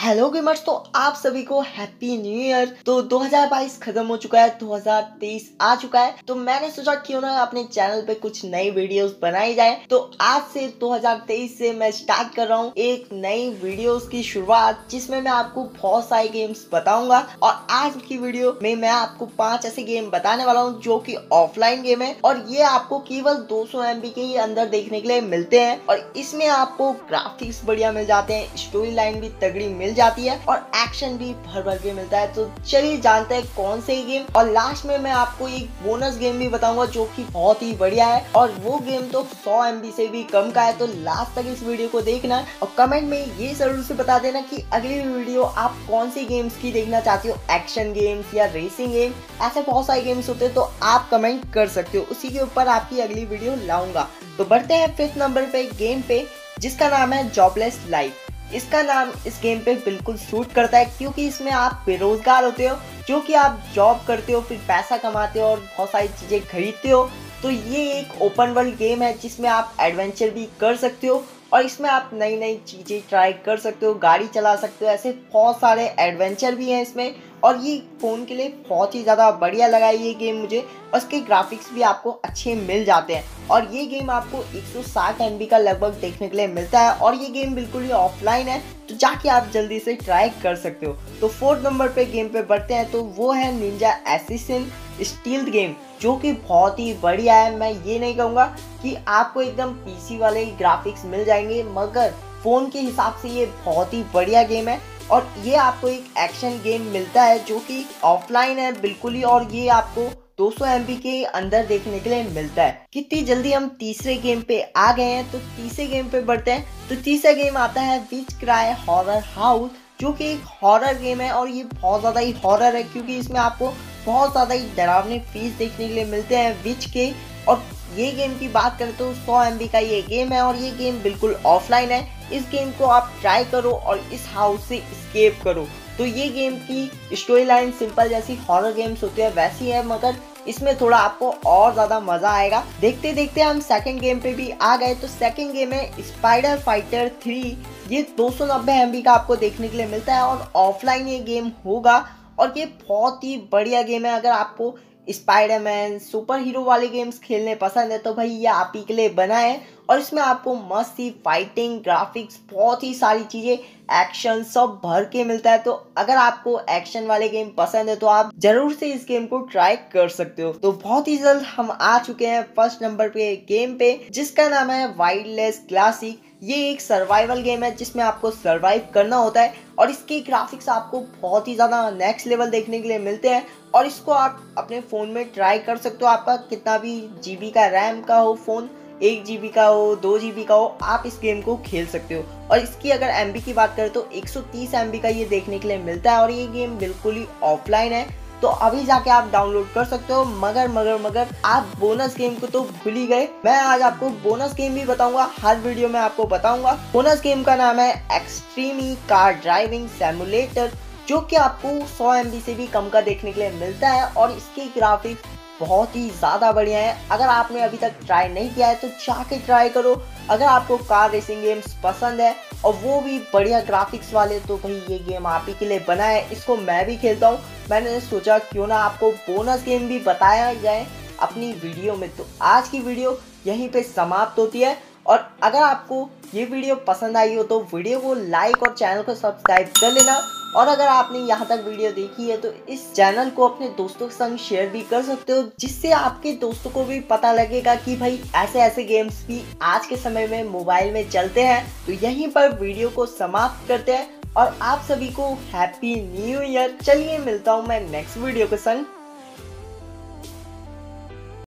Hello gamers, तो आप सभी को हैप्पी न्यू ईयर। तो 2022 खत्म हो चुका है, 2023 आ चुका है। तो मैंने सोचा क्यों ना अपने चैनल पे कुछ नई वीडियोस बनाई जाए। तो आज से 2023 से मैं स्टार्ट कर रहा हूँ एक नई वीडियोस की शुरुआत, जिसमें मैं आपको बहुत सारे गेम्स बताऊंगा। और आज की वीडियो में मैं आपको 5 ऐसे गेम बताने वाला हूँ जो कि ऑफलाइन गेम है और ये आपको केवल 200 MB के ही अंदर देखने के लिए मिलते हैं। और इसमें आपको ग्राफिक्स बढ़िया मिल जाते हैं, स्टोरी लाइन भी तगड़ी मिल जाती है और एक्शन भी भर भर के मिलता है। तो चलिए जानते हैं कौन से गेम। और लास्ट में मैं आपको एक बोनस गेम भी बताऊंगा जो कि बहुत ही बढ़िया है और वो गेम तो 100 MB से भी कम का है। तो लास्ट तक इस वीडियो को देखना और कमेंट में ये जरूर से बता देना कि अगली वीडियो आप कौन सी गेम्स की देखना चाहते हो, एक्शन गेम्स या रेसिंग गेम। ऐसे बहुत सारे गेम्स होते हैं तो आप कमेंट कर सकते हो, उसी के ऊपर आपकी अगली वीडियो लाऊंगा। तो बढ़ते हैं 5th नंबर पे गेम पे, जिसका नाम है जॉबलेस लाइफ। इसका नाम इस गेम पे बिल्कुल सूट करता है क्योंकि इसमें आप बेरोजगार होते हो, जो कि आप जॉब करते हो, फिर पैसा कमाते हो और बहुत सारी चीजें खरीदते हो। तो ये एक ओपन वर्ल्ड गेम है जिसमें आप एडवेंचर भी कर सकते हो और इसमें आप नई नई चीजें ट्राई कर सकते हो, गाड़ी चला सकते हो। ऐसे बहुत सारे एडवेंचर भी हैं इसमें और ये फोन के लिए बहुत ही ज्यादा बढ़िया लगा है ये गेम मुझे। और इसके ग्राफिक्स भी आपको अच्छे मिल जाते हैं और ये गेम आपको 160 MB का लगभग देखने के लिए मिलता है और ये गेम बिल्कुल ही ऑफलाइन है, तो जाके आप जल्दी से ट्राई कर सकते हो। तो 4th नंबर पे गेम पे बढ़ते हैं, तो वो है निंजा असैसिन स्टील्थ गेम, जो कि बहुत ही बढ़िया है। मैं ये नहीं कहूँगा कि आपको एकदम पीसी वाले ग्राफिक्स मिल जाएंगे, मगर फोन के हिसाब से ये बहुत ही बढ़िया गेम है। और ये आपको एक एक्शन गेम मिलता है जो कि ऑफलाइन है बिल्कुल ही, और ये आपको 200 MB के अंदर देखने के लिए मिलता है। कितनी जल्दी हम तीसरे गेम पे आ गए हैं। तो तीसरे गेम पे बढ़ते हैं। तो तीसरा गेम आता है विच क्राई हॉरर हाउस, जो कि एक हॉरर गेम है और ये बहुत ज्यादा ही हॉरर है क्योंकि इसमें आपको बहुत ज्यादा ही डरावने फीस देखने के लिए मिलते हैं विच के। और ये गेम की बात करें तो 100 MB का ये गेम है और ये गेम बिल्कुल ऑफलाइन है। इस गेम को आप ट्राई करो और इस हाउस से एस्केप करो। तो ये गेम की स्टोरी लाइन सिंपल जैसी हॉरर गेम्स होती है वैसी है, मगर इसमें थोड़ा आपको और ज्यादा मजा आएगा। देखते देखते हम सेकंड गेम पे भी आ गए। तो सेकंड गेम है स्पाइडर फाइटर 3। ये 290 MB का आपको देखने के लिए मिलता है और ऑफलाइन ये गेम होगा और ये बहुत ही बढ़िया गेम है। अगर आपको स्पाइडरमैन सुपर हीरो वाले गेम्स खेलने पसंद है तो भाई ये आप ही के लिए बना है। और इसमें आपको मस्त ही फाइटिंग, ग्राफिक्स, बहुत ही सारी चीजें, एक्शन सब भर के मिलता है। तो अगर आपको एक्शन वाले गेम पसंद है तो आप जरूर से इस गेम को ट्राई कर सकते हो। तो बहुत ही जल्द हम आ चुके हैं 1st नंबर पे गेम पे, जिसका नाम है वाइल्डलेस क्लासिक। ये एक सर्वाइवल गेम है जिसमें आपको सर्वाइव करना होता है और इसके ग्राफिक्स आपको बहुत ही ज्यादा नेक्स्ट लेवल देखने के लिए मिलते हैं। और इसको आप अपने फोन में ट्राई कर सकते हो, आपका कितना भी GB का रैम का हो फोन, 1 GB का हो, 2 GB का हो, आप इस गेम को खेल सकते हो। और इसकी अगर MB की बात करें तो 130 MB का ये देखने के लिए मिलता है और ये गेम बिल्कुल ही ऑफलाइन है। तो अभी जाके आप डाउनलोड कर सकते हो। मगर आप बोनस गेम को तो भूल ही गए। मैं आज आपको बोनस गेम भी बताऊंगा, हर वीडियो में आपको बताऊंगा। बोनस गेम का नाम है एक्सट्रीमी कार ड्राइविंग सिमुलेटर, जो कि आपको 100 MB से भी कम का देखने के लिए मिलता है और इसके ग्राफिक्स बहुत ही ज्यादा बढ़िया है। अगर आपने अभी तक ट्राई नहीं किया है तो जाके ट्राई करो। अगर आपको कार रेसिंग गेम्स पसंद है और वो भी बढ़िया ग्राफिक्स वाले, तो भाई ये गेम आप ही के लिए बना है। इसको मैं भी खेलता हूँ, मैंने सोचा क्यों ना आपको बोनस गेम भी बताया जाए अपनी वीडियो में। तो आज की वीडियो यहीं पे समाप्त होती है और अगर आपको ये वीडियो पसंद आई हो तो वीडियो को लाइक और चैनल को सब्सक्राइब कर लेना। और अगर आपने यहाँ तक वीडियो देखी है तो इस चैनल को अपने दोस्तों के संग शेयर भी कर सकते हो, जिससे आपके दोस्तों को भी पता लगेगा कि भाई ऐसे ऐसे गेम्स भी आज के समय में मोबाइल में चलते हैं। तो यहीं पर वीडियो को समाप्त करते हैं और आप सभी को हैप्पी न्यू ईयर। चलिए मिलता हूँ मैं नेक्स्ट वीडियो के संग।